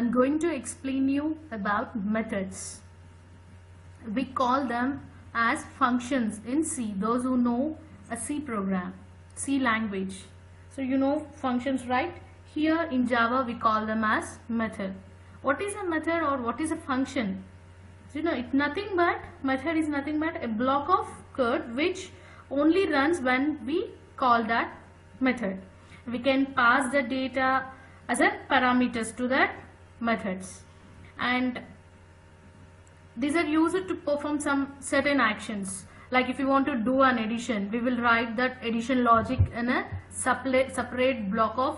I'm going to explain you about methods. We call them as functions in C. Those who know a C program, C language. So you know functions, right? Here in Java we call them as method. What is a method or what is a function? So, you know, it's nothing but, method is nothing but a block of code which only runs when we call that method. We can pass the data as a parameters to that methods, and these are used to perform some certain actions. Like if you want to do an addition, we will write that addition logic in a separate block,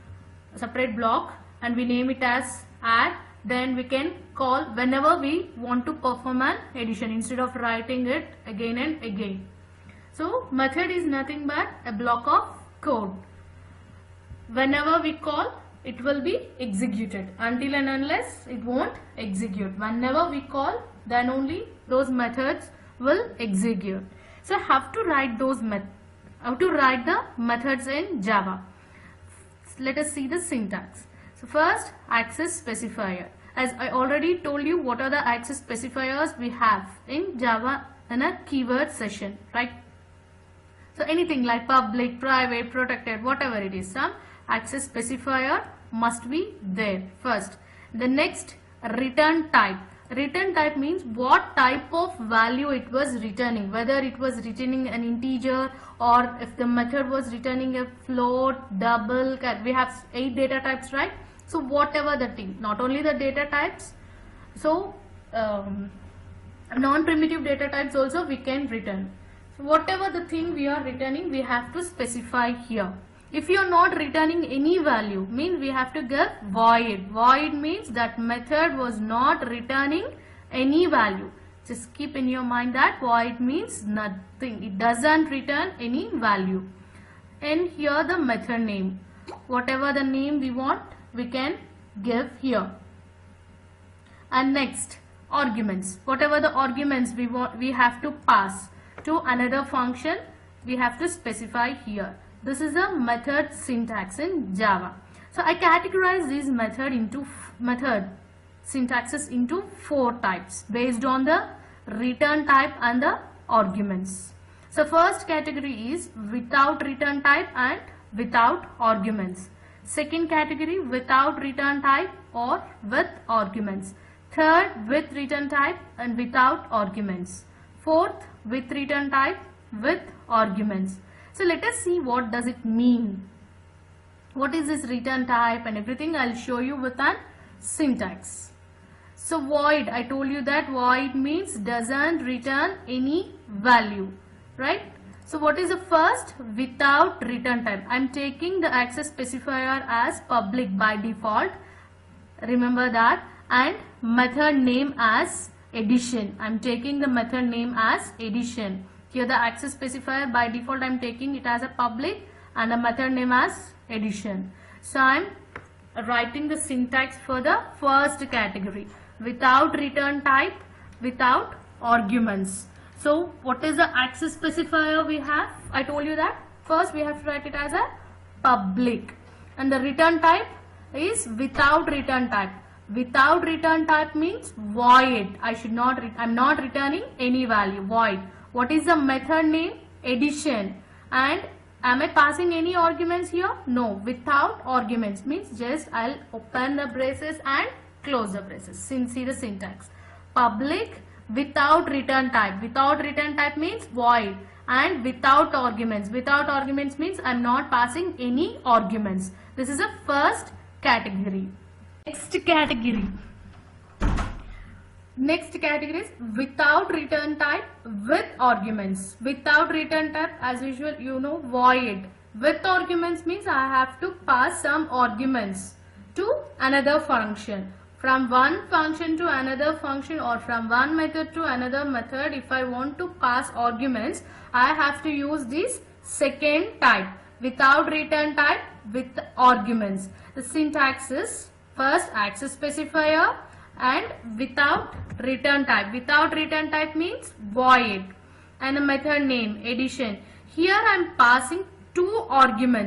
and we name it as add. Then we can call whenever we want to perform an addition instead of writing it again and again. So method is nothing but a block of code. Whenever we call, it will be executed. Until and unless it won't execute. Whenever we call, then only those methods will execute. So have to write those the methods in Java. Let us see the syntax. So first, access specifier. As I already told you, what are the access specifiers we have in Java in a keyword session, right? So anything like public, private, protected, whatever it is, some access specifier must be there first. The next, return type. Return type means what type of value it was returning, whether it was returning an integer or if the method was returning a float, double, we have 8 data types, right? So whatever the thing, not only the data types, so non-primitive data types also we can return. So whatever the thing we are returning, we have to specify here. If you are not returning any value, means we have to give void. Void means that method was not returning any value. Just keep in your mind that void means nothing. It doesn't return any value. And here the method name. Whatever the name we want, we can give here. And next, arguments. Whatever the arguments we want, we have to pass to another function, we have to specify here. This is a method syntax in Java. So I categorize these method syntaxes into 4 types based on the return type and the arguments. So first category is without return type and without arguments. Second category, without return type or with arguments. Third, with return type and without arguments. Fourth, with return type with arguments. So let us see what does it mean. What is this return type and everything, I'll show you with an syntax. So void, I told you that void means doesn't return any value, right? So what is the first? Without return type. I'm taking the access specifier as public by default. Remember that. And method name as addition. I'm taking the method name as addition. Here the access specifier by default I'm taking it as a public and the method name as addition. So I'm writing the syntax for the first category. Without return type, without arguments. So what is the access specifier we have? I told you that first we have to write it as a public, and the return type is without return type. Without return type means void. I'm not returning any value, void. What is the method name? Addition. And am I passing any arguments here? No. Without arguments means just I'll open the braces and close the braces. See the syntax. Public without return type. Without return type means void, and without arguments. Without arguments means I'm not passing any arguments. This is the first category. Next category is without return type with arguments. Without return type, as usual, you know, void. With arguments means I have to pass some arguments to another function. From one function to another function, or from one method to another method, if I want to pass arguments, I have to use this second type. Without return type with arguments. The syntax is first access specifier and without return type. Without return type means void, and a method name addition. Here I am passing 2 arguments.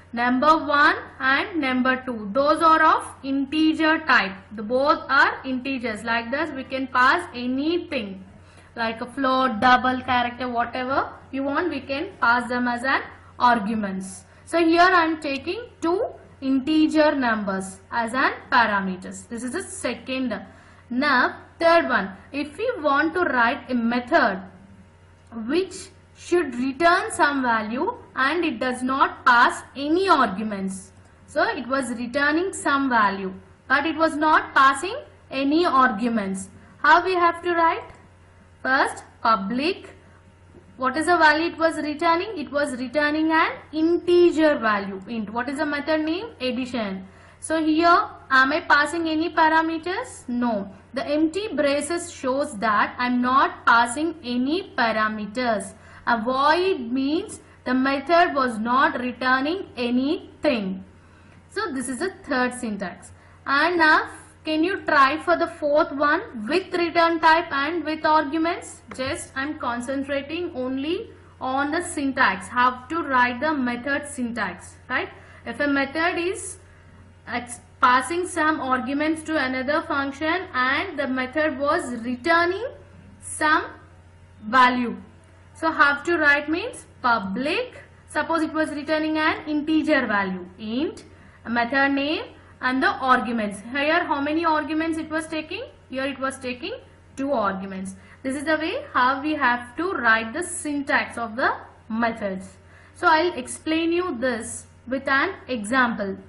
Number 1 and number 2. Those are of integer type. Both are integers. Like this, we can pass anything. Like a float, double, character, whatever you want, we can pass them as an arguments. So here I am taking two integer numbers as an parameters. This is the second. Now third one, if we want to write a method which should return some value and it does not pass any arguments. So it was returning some value but it was not passing any arguments. How we have to write? First, public. What is the value it was returning? It was returning an integer value, int. What is the method name? Addition. So here, am I passing any parameters? No. The empty braces shows that I am not passing any parameters. A void means the method was not returning anything. So this is the third syntax. And now can you try for the fourth one with return type and with arguments? Just I am concentrating only on the syntax. How to write the method syntax, right? If a method is passing some arguments to another function and the method was returning some value. So how to write means public. Suppose it was returning an integer value, int, a method name and the arguments. Here how many arguments it was taking? Here it was taking 2 arguments. This is the way how we have to write the syntax of the methods. So I'll explain you this with an example.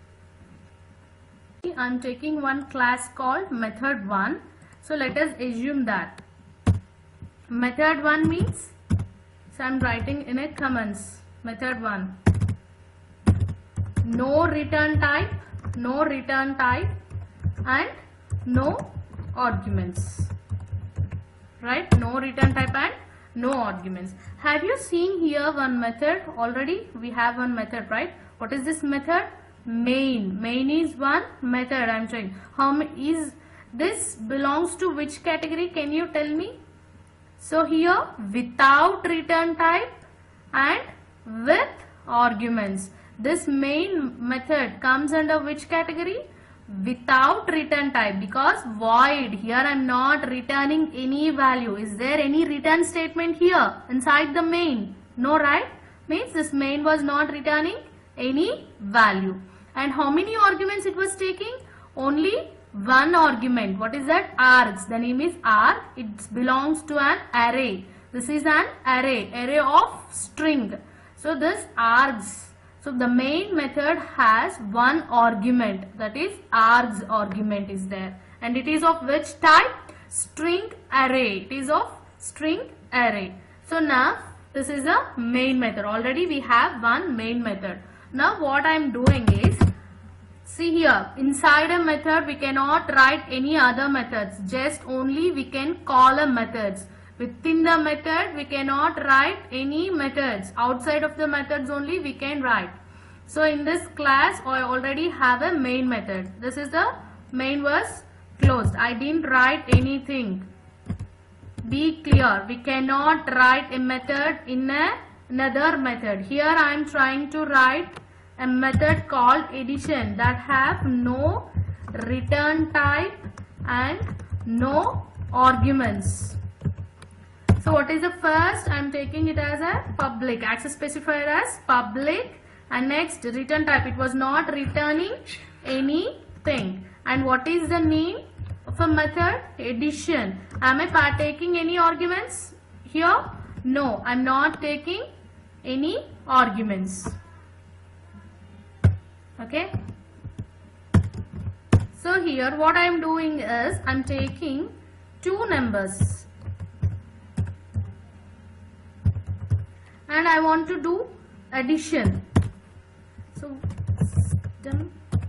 I'm taking one class called method 1. So let us assume that method 1 means, so I'm writing in a comments, method 1, no return type and no arguments, right? No return type and no arguments. Have you seen here one method? Already we have one method, right? What is this method? Main. Main is one method. I'm showing. How is this belongs to which category? Can you tell me? So here without return type and with arguments. This main method comes under which category? Without return type, because void. Here I am not returning any value. Is there any return statement here inside the main? No, right? Means this main was not returning any value. And how many arguments it was taking? Only one argument. What is that? Args. The name is arg. It belongs to an array. This is an array of string. So this args. So the main method has one argument, that is args argument is there, and it is of which type? String array. It is of string array. So now this is a main method. Already we have one main method. Now what I am doing is, see here, inside a method we cannot write any other methods, just only we can call a methods. Within the method we cannot write any methods. Outside of the methods only we can write. So in this class I already have a main method. This is the main was closed. I didn't write anything. Be clear. We cannot write a method in another method. Here I am trying to write a method called addition that have no return type and no arguments. So what is the first? I am taking it as a public, access specifier as public, and next return type. It was not returning anything. And what is the name of a method? Addition. Am I partaking any arguments here? No, I am not taking any arguments. Okay. So here what I am doing is I am taking two numbers and I want to do addition. So system,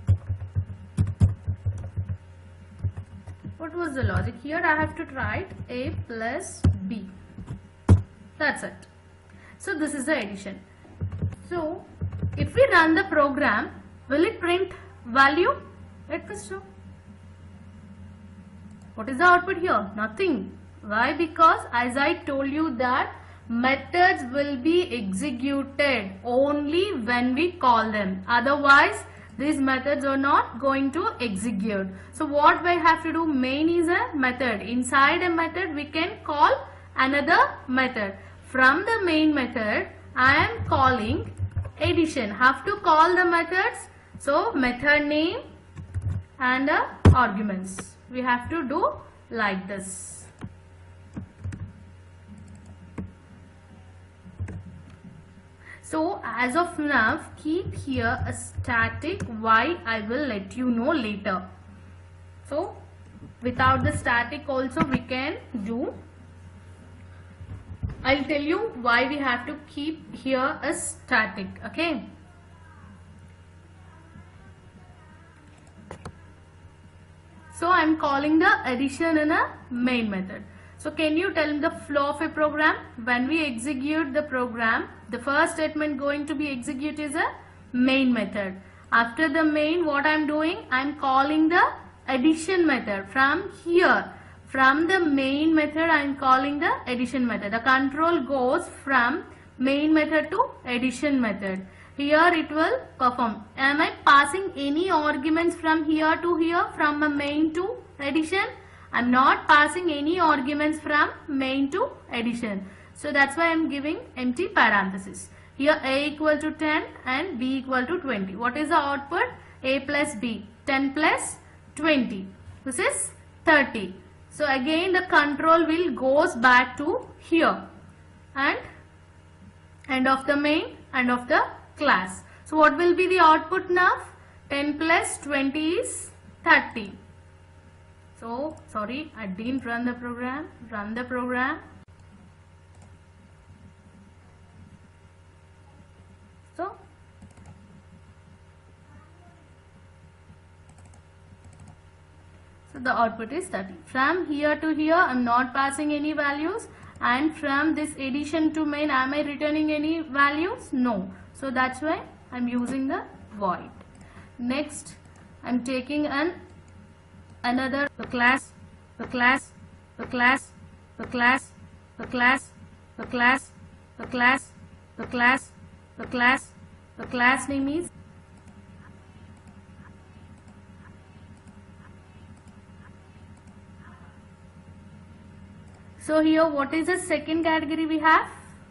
what was the logic here? I have to write A plus B. That's it. So this is the addition. So if we run the program, will it print value? Let us show. What is the output here? Nothing. Why? Because as I told you that methods will be executed only only when we call them. Otherwise, these methods are not going to execute. So what we have to do, main is a method. Inside a method, we can call another method. From the main method, I am calling addition. Have to call the methods. So method name and arguments. We have to do like this. So as of now, keep here a static. Why, I will let you know later. So without the static also we can do. I'll tell you why we have to keep here a static. Okay. So I'm calling the addition in a main method. So can you tell me the flow of a program? When we execute the program, the first statement going to be executed is a main method. After the main, what I'm doing? I'm calling the addition method. From here, from the main method, I'm calling the addition method. The control goes from main method to addition method. Here it will perform. Am I passing any arguments from here to here, from a main to addition? I'm not passing any arguments from main to addition. So that's why I'm giving empty parenthesis. Here a equal to 10 and b equal to 20. What is the output? A plus b. 10 plus 20. This is 30. So again the control will goes back to here. And end of the main, end of the class. So what will be the output now? 10 plus 20 is 30. So sorry, I didn't run the program. Run the program. So the output is 30. From here to here, I am not passing any values, and from this addition to main, am I returning any values? No. So that's why I am using the void. Next, I am taking another class. The class name is So here what is the second category we have?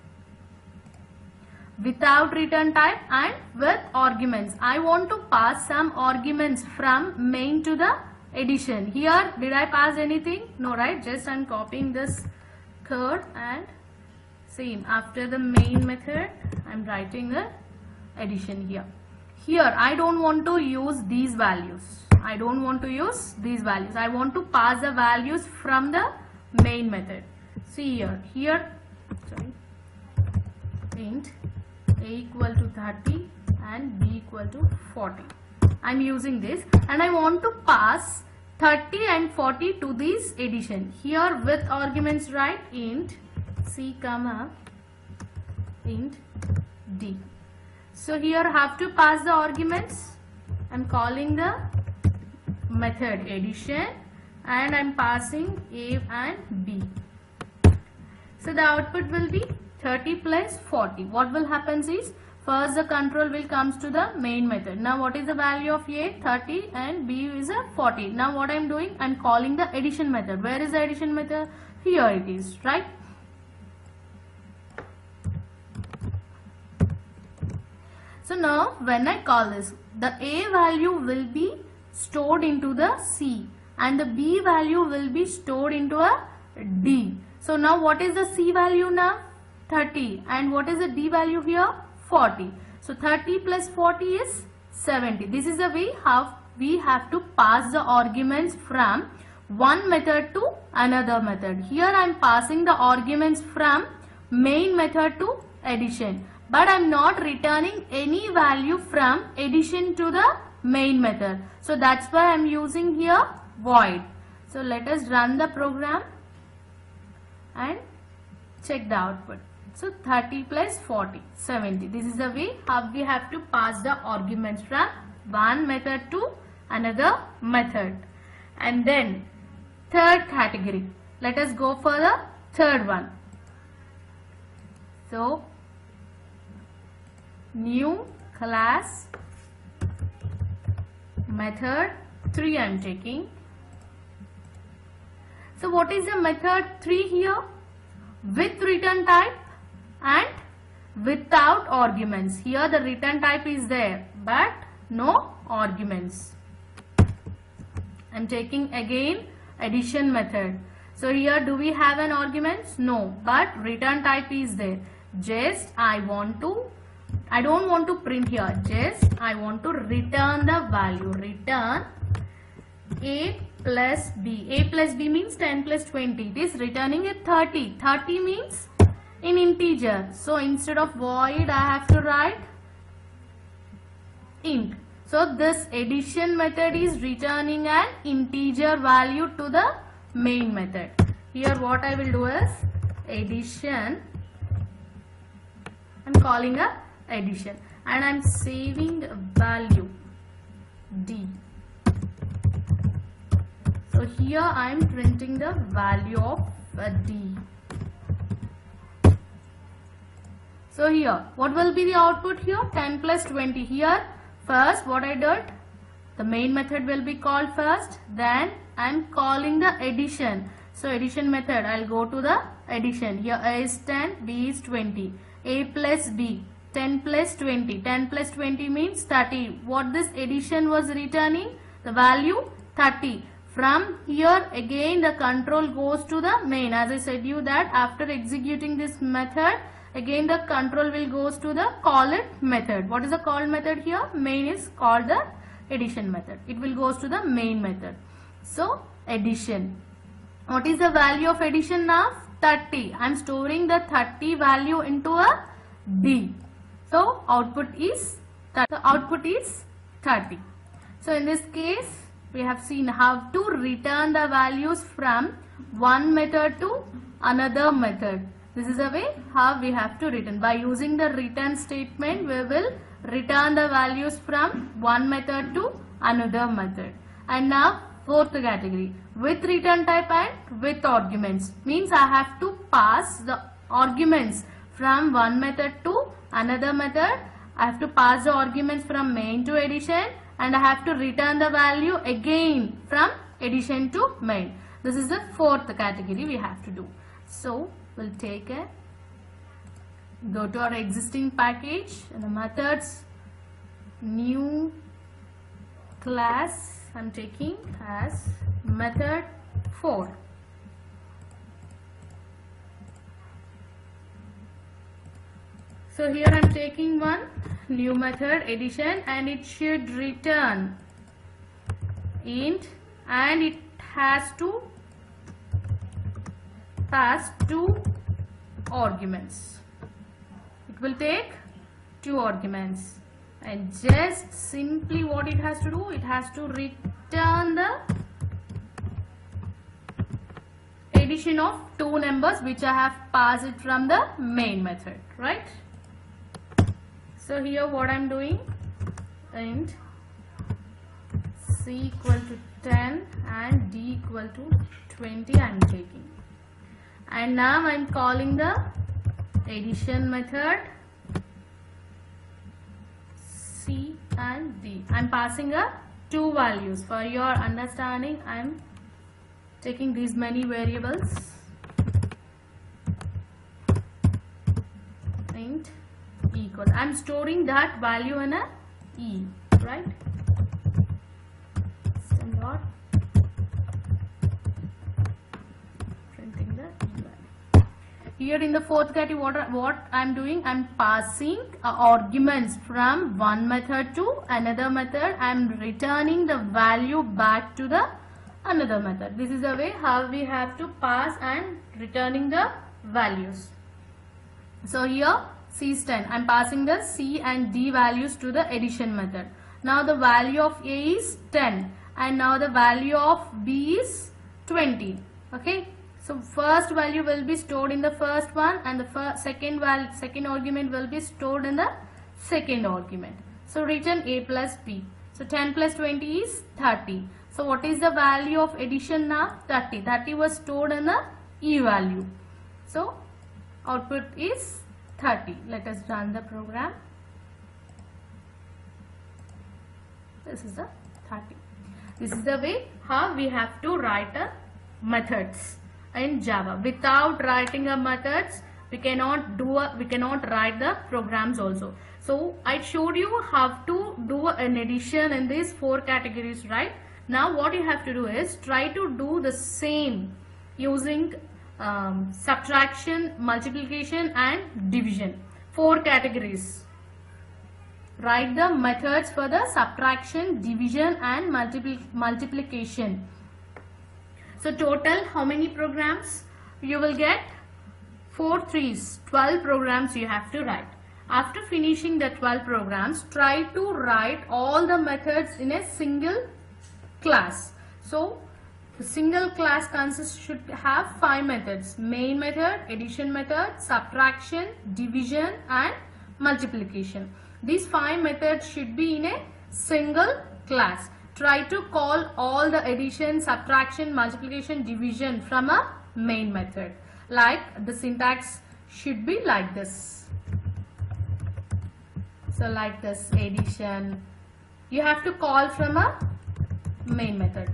Without return type and with arguments. I want to pass some arguments from main to the addition. Here did I pass anything? No, right? Just I'm copying this code and same after the main method I'm writing the addition here. Here I don't want to use these values. I don't want to use these values. I want to pass the values from the main method. See here sorry, int a equal to 30 and b equal to 40. I'm using this and I want to pass 30 and 40 to this addition. Here with arguments, right? Int c comma int d. So here have to pass the arguments. I'm calling the method addition and I'm passing a and b. So the output will be 30 plus 40. What will happen is first the control will comes to the main method. Now what is the value of a? 30 and b is a 40. Now what I'm doing? I'm calling the addition method. Where is the addition method? Here it is, right? So now when I call this, the a value will be stored into the C and the b value will be stored into a D. So now what is the C value now? 30 and what is the D value here? 40. So 30 plus 40 is 70. This is the way how we have to pass the arguments from one method to another method. Here I am passing the arguments from main method to addition, but I am not returning any value from addition to the main method. So that's why I am using here void. So let us run the program and check the output. So 30 plus 40, 70. This is the way how we have to pass the arguments from one method to another method. And then third category. Let us go for the third one. So new class method 3 I am taking. So what is the method 3 here? With return type and without arguments. Here the return type is there but no arguments. I am taking again addition method. So here do we have an arguments? No, but return type is there. Just I don't want to print here. Just I want to return the value. Return a plus b. A plus b means 10 plus 20. It is returning a 30. 30 means in integer. So instead of void I have to write int. So this addition method is returning an integer value to the main method. Here what I will do is addition. I am calling a addition and I am saving value d. So here I am printing the value of d. So here what will be the output here? 10 plus 20. Here first what I did, the main method will be called first, then I am calling the addition. So addition method, I will go to the addition. Here A is 10, B is 20. A plus B, 10 plus 20. 10 plus 20 means 30. What this addition was returning? The value 30. From here again the control goes to the main. As I said you that after executing this method, again the control will goes to the call it method. What is the call method here? Main is called the addition method. It will goes to the main method. So addition. What is the value of addition now? 30. I am storing the 30 value into a D. So output is 30. So in this case we have seen how to return the values from one method to another method. This is the way how we have to return. By using the return statement, we will return the values from one method to another method. And now fourth category, with return type and with arguments. Means I have to pass the arguments from one method to another method. I have to pass the arguments from main to addition and I have to return the value again from addition to main. This is the fourth category we have to do. So we'll take a go to our existing package and the methods, new class I'm taking as method 4. So here I'm taking one new method addition and it should return int and it has to pass 2 arguments. It will take 2 arguments and just simply what it has to do, it has to return the addition of 2 numbers which I have passed it from the main method, right? So here what I am doing, int c equal to 10 and d equal to 20 I am taking. And now I am calling the addition method c and d. I am passing a 2 values. For your understanding, I am taking these many variables. Int equal. I am storing that value in a e, right? System dot printing the e value. Here in the fourth category, what I am doing, I am passing arguments from one method to another method. I am returning the value back to the another method. This is the way how we have to pass and returning the values. So here c is 10. I am passing the c and d values to the addition method. Now the value of a is 10 and now the value of b is 20. Okay. So first value will be stored in the first one and the second argument will be stored in the second argument. So return a plus b. So 10 plus 20 is 30. So what is the value of addition now? 30. 30 was stored in the e value. So output is 30. Let us run the program. this is the 30. This is the way how we have to write a methods in Java. Without writing a methods, we cannot write the programs also. So I showed you how to do an addition in these 4 categories, right? Now what you have to do is try to do the same using subtraction, multiplication and division. 4 categories. Write the methods for the subtraction, division and multiplication. So total how many programs? You will get 4 3s, 12 programs you have to write. After finishing the 12 programs, try to write all the methods in a single class. So the single class should have 5 methods: main method, addition method, subtraction, division and multiplication. These 5 methods should be in a single class. Try to call all the addition, subtraction, multiplication, division from a main method. Like the syntax should be like this. So like this, addition. You have to call from a main method.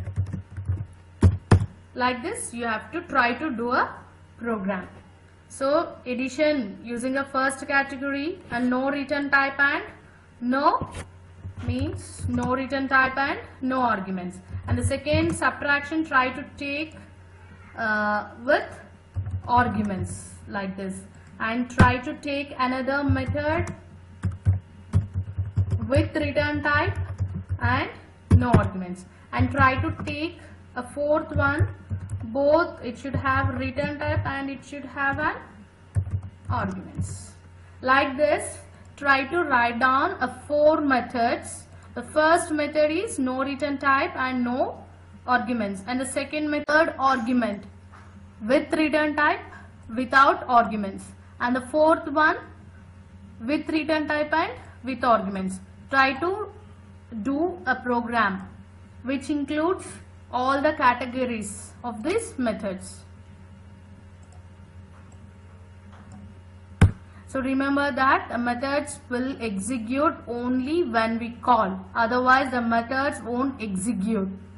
Like this, you have to try to do a program. So addition using a first category and no return type and no means no return type and no arguments. And the second subtraction, try to take with arguments like this, and try to take another method with return type and no arguments, and try to take a fourth one, both it should have return type and it should have an arguments. Like this, try to write down 4 methods. The first method is no return type and no arguments, and the second method argument with return type without arguments, and the fourth one with return type and with arguments. Try to do a program which includes all the categories of these methods. So remember that the methods will execute only when we call, otherwise the methods won't execute.